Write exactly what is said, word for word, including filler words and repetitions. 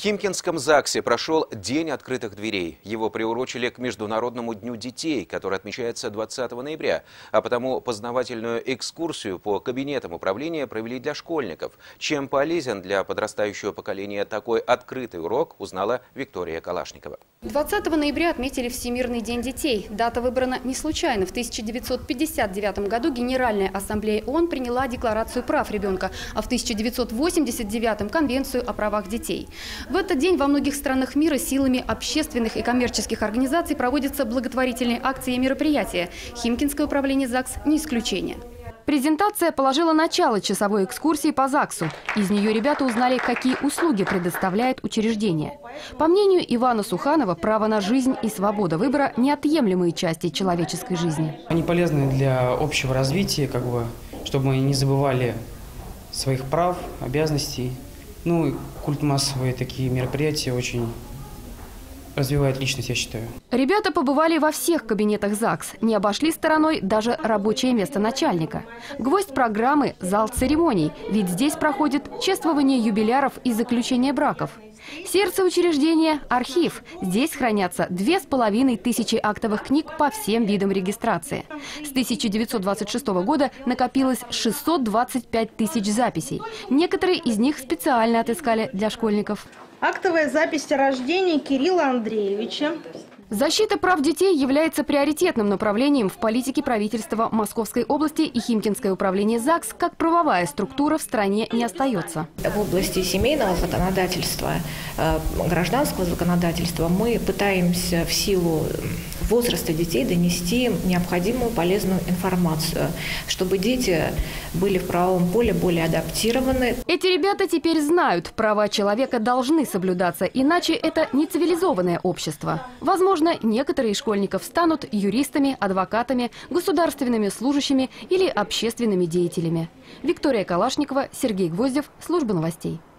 Химкинском ЗАГСе прошел День открытых дверей. Его приурочили к Международному дню детей, который отмечается двадцатого ноября. А потому познавательную экскурсию по кабинетам управления провели для школьников. Чем полезен для подрастающего поколения такой открытый урок, узнала Виктория Калашникова. двадцатого ноября отметили Всемирный день детей. Дата выбрана не случайно. В тысяча девятьсот пятьдесят девятом году Генеральная ассамблея ООН приняла Декларацию прав ребенка, а в тысяча девятьсот восемьдесят девятом – Конвенцию о правах детей. В этот день во многих странах мира силами общественных и коммерческих организаций проводятся благотворительные акции и мероприятия. Химкинское управление ЗАГС не исключение. Презентация положила начало часовой экскурсии по ЗАГСу. Из нее ребята узнали, какие услуги предоставляет учреждение. По мнению Ивана Суханова, право на жизнь и свобода выбора – неотъемлемые части человеческой жизни. Они полезны для общего развития, как бы, чтобы мы не забывали своих прав, обязанностей. Ну, и культ массовые такие мероприятия очень развивает личность, я считаю. Ребята побывали во всех кабинетах ЗАГС, не обошли стороной даже рабочее место начальника. Гвоздь программы – зал церемоний, ведь здесь проходит чествование юбиляров и заключение браков. Сердце учреждения – архив. Здесь хранятся две с половиной тысячи актовых книг по всем видам регистрации. С тысяча девятьсот двадцать шестого года накопилось шестьсот двадцать пять тысяч записей. Некоторые из них специально отыскали для школьников. Актовая запись о рождении Кирилла Андреевича. Защита прав детей является приоритетным направлением в политике правительства Московской области, и Химкинское управление ЗАГС как правовая структура в стране не остается. В области семейного законодательства, гражданского законодательства мы пытаемся в силу возраста детей донести им необходимую полезную информацию, чтобы дети были в правовом поле более адаптированы. Эти ребята теперь знают, права человека должны соблюдаться, иначе это не цивилизованное общество. Возможно, некоторые из школьников станут юристами, адвокатами, государственными служащими или общественными деятелями. Виктория Калашникова, Сергей Гвоздев, служба новостей.